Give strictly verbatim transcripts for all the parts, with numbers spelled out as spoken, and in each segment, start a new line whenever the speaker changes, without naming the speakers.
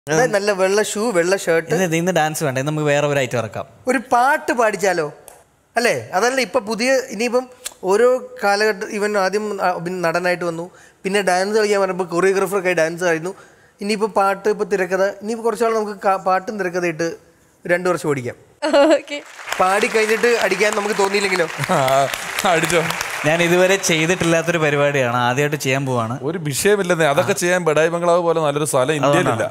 നല്ല വെള്ള ഷൂ വെള്ള ഷർട്ട്.
ഇന്ന് ഡാൻസ് വേണ്ട, നമുക്ക് വേറെ ഒരു ഐറ്റം ഇറക്കാം.
ഒരു പാട്ട് പാടിച്ചാലോ അല്ലേ? അതല്ല ഇപ്പം പുതിയ ഇനിയിപ്പം ഓരോ കാലഘട്ടം ഇവൻ ആദ്യം നടനായിട്ട് വന്നു, പിന്നെ ഡാൻസ് കളിക്കാൻ പറഞ്ഞപ്പോൾ കൊറിയോഗ്രാഫറൊക്കെ ഡാൻസ് ആയിരുന്നു. ഇനിയിപ്പോൾ പാട്ട് ഇപ്പോൾ തിരക്കഥ, ഇനിയിപ്പോൾ കുറച്ചാൾ നമുക്ക് പാട്ടും തിരക്കഥയിട്ട് രണ്ടു വർഷം ഓടിക്കാം. പാടി കഴിഞ്ഞിട്ട് അടിക്കാൻ നമുക്ക് തോന്നിയില്ലെങ്കിലോ?
അടിച്ചോ.
ഞാൻ ഇതുവരെ ചെയ്തിട്ടില്ലാത്തൊരു പരിപാടിയാണ്, ആദ്യമായിട്ട് ചെയ്യാൻ പോവാണ്.
ഒരു വിഷയമില്ലെന്നേ, അതൊക്കെ ചെയ്യാൻ ബഡായി ബംഗ്ലാവ് പോലെ നല്ലൊരു സ്ഥലം ഇന്ത്യയിലില്ല.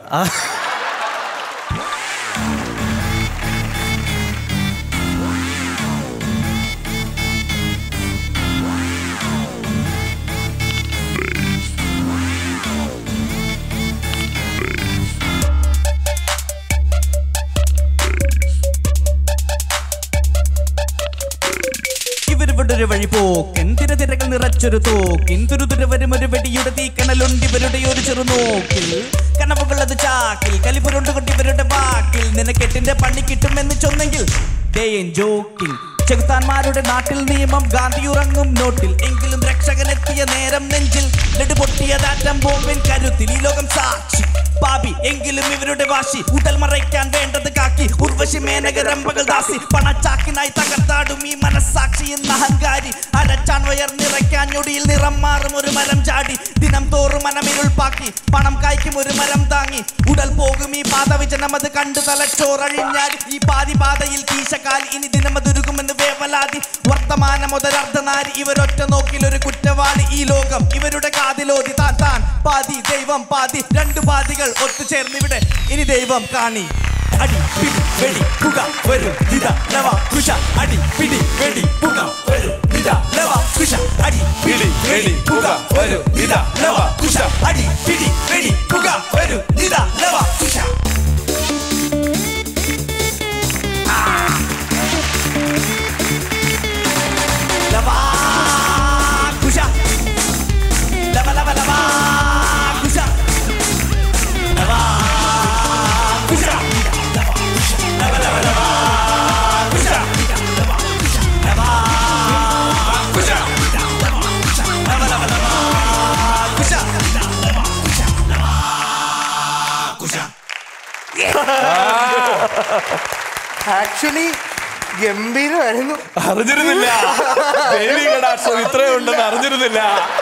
ഇവരുടെ വഴി പോക്കൻ തിരതിരകൾ നിറച്ചൊരു തോക്കിൻ തുരുതുര വരും ഒരു വെടിയുടെ തീക്കണലുണ്ട് ഇവരുടെ ഒരു ചെറു നോക്കിൽ. കനവുകളത് ചാക്കിൽ കലിപുരുണ്ടുകൊണ്ട് ഇവരുടെ വാക്കിൽ നിനക്കെട്ടിന്റെ പണി കിട്ടുമെന്ന് ചൊന്നെങ്കിൽ ജോക്കിൽ. ചെകുത്താന്മാരുടെ നാട്ടിൽ നിയമം ഗാന്ധിയുറങ്ങും നോട്ടിൽ, എങ്കിലും രക്ഷകനെത്തിയ നേരം നെഞ്ചിൽ നെടുപൊട്ടിയതാറ്റം ബോംബിൻ കരുത്തിൽ. ഈ ലോകം സാക്ഷി പാപി എങ്കിലും ഇവരുടെ വാശി ഉടൽ മറയ്ക്കാൻ വേണ്ടത് കാക്കി. ഉർവശി മേനകരമ്പകൾ ദാസി പണച്ചാക്കിനായി തകർത്താടും ഈ മനസ്സാക്ഷി എന്ന അഹങ്കാരി. അരച്ചാൻ വയർ നിറയ്ക്കാൻ ഞൊടിയിൽ നിറം മാറും ഒരു മരം ചാടി. ദിനം തോറും മനമിരുൾപ്പാക്കി പണം കായ്ക്കും ഒരു മരം താങ്ങി. ഉടൽ പോകും ഈ പാത വിജനം അത് കണ്ടു തലച്ചോറഴിഞ്ഞാൽ. ഈ പാതി പാതയിൽ കീശക്കാൽ ഇനി ദിനമതൊരുക്കുമെന്ന് വേവലാതി. വർത്തമാനം ഒരർദ്ധനാരി ഇവരൊറ്റ നോക്കിൽ ഒരു കുറ്റവാളി. ഈ ലോകം ഇവരുടെ കാതിലോതി താൻ താൻ പാതി ദൈവം പാതി. രണ്ടു പാതികൾ ഒത്തുചേർന്നിവിടെ ഇനി ദൈവം കാണി. അടി പിടി വെടി പുക വരും നിത ലവ കുശ. അടി പിടി വെടി പുക വരും നിത ലവ കുശ. അടി പിടി വെടി പുക വരും നിത ലവ കുശ. അടി പിടി വെടി പുക വരും നിത ലവ കുശ. ലവ കുശ ലവ ലവ ലവ കുശ ലവ കുശ ലവ ലവ ലവ കുശ ലവ കുശ ലവ ലവ ലവ കുശ കുശ.
ആക്ച്വലി ഗംഭീരമായിരുന്നു.
അറിഞ്ഞിരുന്നില്ല ഇത്രയുണ്ടെന്ന് അറിഞ്ഞിരുന്നില്ല.